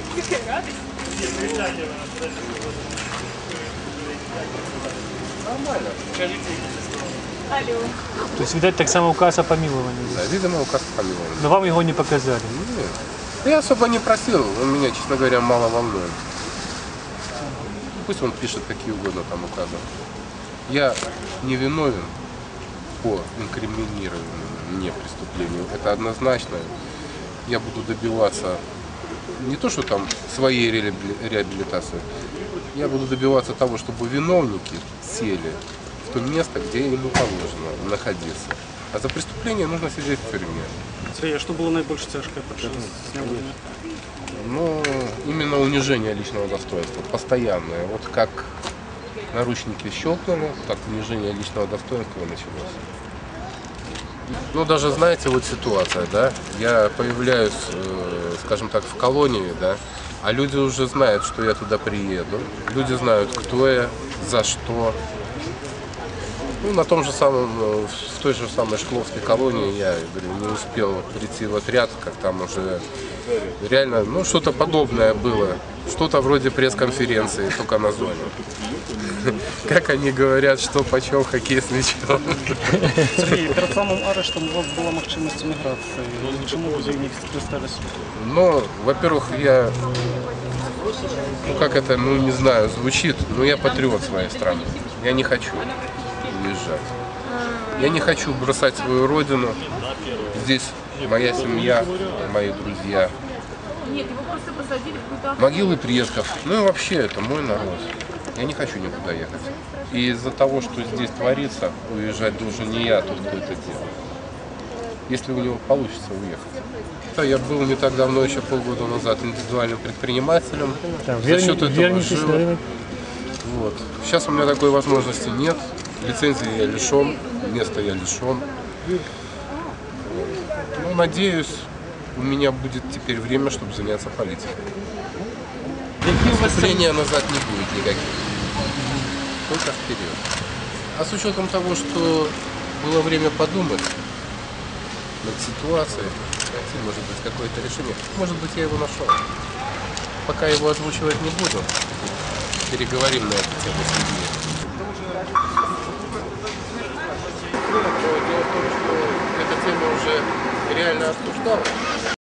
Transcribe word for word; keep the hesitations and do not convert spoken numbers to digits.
Какая радость. Нормально. Алло. То есть, видать, так само указ о помиловании. Да, видимо, указ о помиловании. Но вам его не показали. Нет. Я особо не просил, он меня, честно говоря, мало волнует. Пусть он пишет какие угодно там указы. Я не виновен по инкриминированию мне преступлению. Это однозначно. Я буду добиваться не то, что там своей реабилитации, я буду добиваться того, чтобы виновники сели в то место, где ему положено находиться. А за преступление нужно сидеть в тюрьме. Сергей, а что было наибольше тяжкое под час? Но именно унижение личного достоинства, постоянное. Вот как наручники щелкнули, так унижение личного достоинства началось. Ну, даже, знаете, вот ситуация, да, я появляюсь, э, скажем так, в колонии, да, а люди уже знают, что я туда приеду, люди знают, кто я, за что. Ну, на том же самом, в той же самой Шкловской колонии я, говорю, не успел прийти в отряд, как там уже реально, ну, что-то подобное было, что-то вроде пресс-конференции, только на зоне. Как они говорят, что почем хоккей с мячом. Сергій, перед самим арештом у вас була можливість еміграції. Чому ви не скористались? Ну, во-первых, я, ну как это, ну не знаю, звучит, но я патриот своей страны. Я не хочу уезжать. Я не хочу бросать свою родину. Здесь моя семья, мои друзья. Нет, его просто посадили в какую-то... Могилы предков. Ну и вообще, это мой народ. Я не хочу никуда ехать. И из-за того, что здесь творится, уезжать должен не я, а тот, кто это делает. Если у него получится уехать. Я был не так давно, еще полгода назад, индивидуальным предпринимателем. Так, За счет этого вернитесь жил. на рынок. Вот. Сейчас у меня такой возможности нет. Лицензии я лишен, места я лишен. Вот. Ну, надеюсь, у меня будет теперь время, чтобы заняться политикой. Выступления назад не будет никаких. Только вперед. А с учетом того, что было время подумать над ситуацией, найти, может быть, какое-то решение, может быть, я его нашел. Пока его озвучивать не буду, переговорим на эту тему с людьми. Дело в том, что эта тема уже реально обсуждалась.